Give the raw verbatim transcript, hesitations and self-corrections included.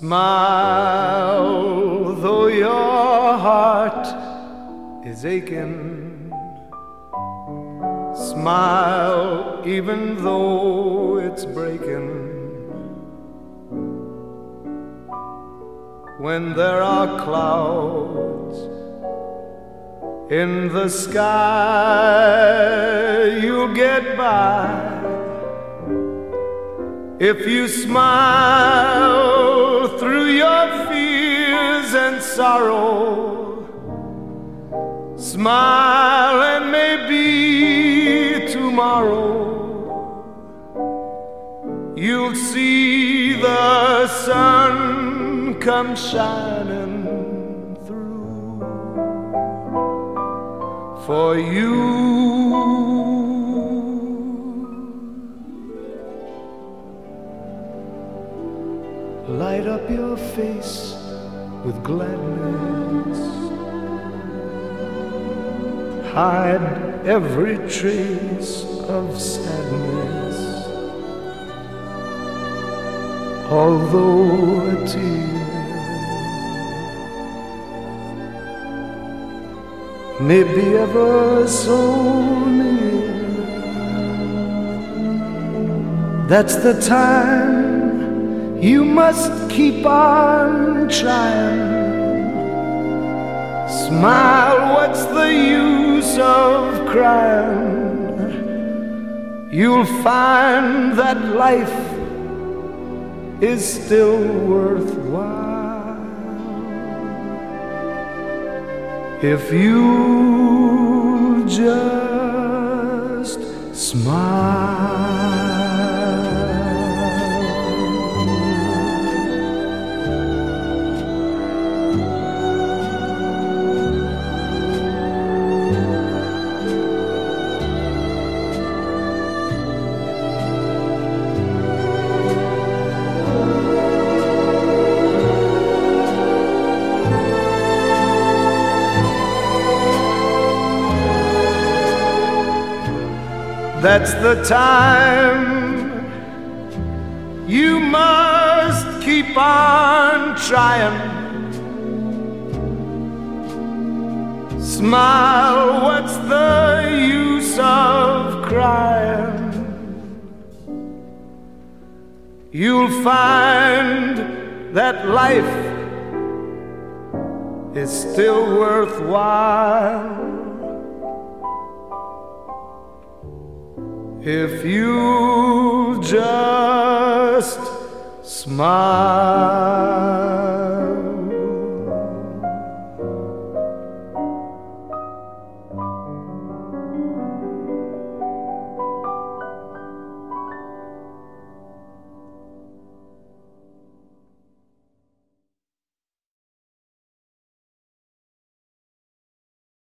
Smile, though your heart is aching. Smile, even though it's breaking. When there are clouds in the sky, you'll get by if you smile through your fears and sorrow. Smile and maybe tomorrow you'll see the sun come shining through for you. Light up your face with gladness. Hide every trace of sadness. Although a tear may be ever so near, that's the time you must keep on trying. Smile, what's the use of crying? You'll find that life is still worthwhile if you just smile. That's the time you must keep on trying. Smile, what's the use of crying? You'll find that life is still worthwhile if you just smile.